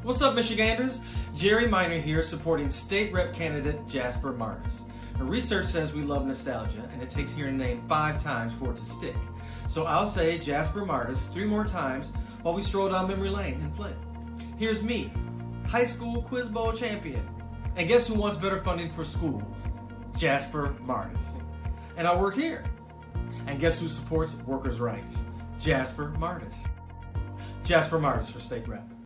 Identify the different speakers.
Speaker 1: What's up, Michiganders? Jerry Minor here, supporting state rep candidate Jasper Martus. Now, research says we love nostalgia, and it takes hearing a name 5 times for it to stick. So I'll say Jasper Martus 3 more times while we stroll down memory lane in Flint. Here's me, high school quiz bowl champion. And guess who wants better funding for schools? Jasper Martus. And I work here. And guess who supports workers' rights? Jasper Martus. Jasper Martus for state rep.